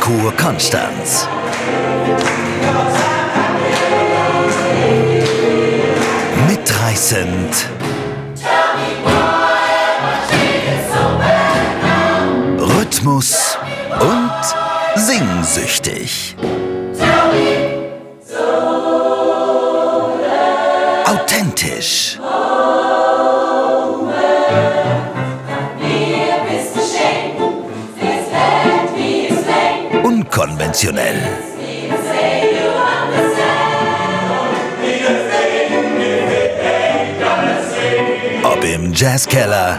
Jazzchor Konstanz. Mitreißend. Rhythmus und singsüchtig. Authentisch. Unkonventionell. Ob im Jazzkeller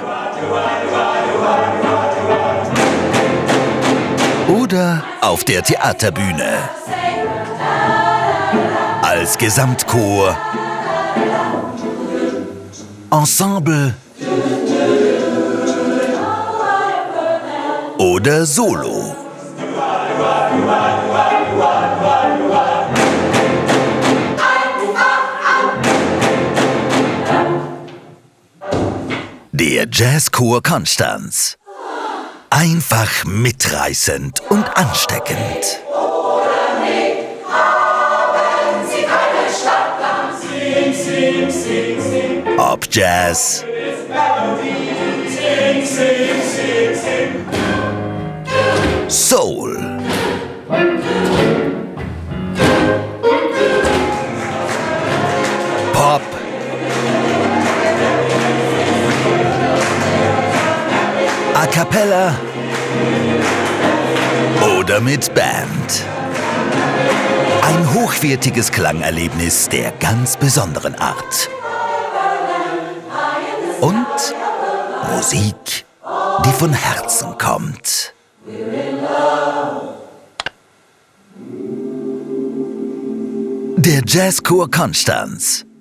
oder auf der Theaterbühne. Als Gesamtchor, Ensemble oder Solo. Der Jazzchor Konstanz. Einfach mitreißend und ansteckend. Ob Jazz, Soul, Pop, A cappella oder mit Band. Ein hochwertiges Klangerlebnis der ganz besonderen Art. Und Musik, die von Herzen kommt. Der Jazzchor Konstanz.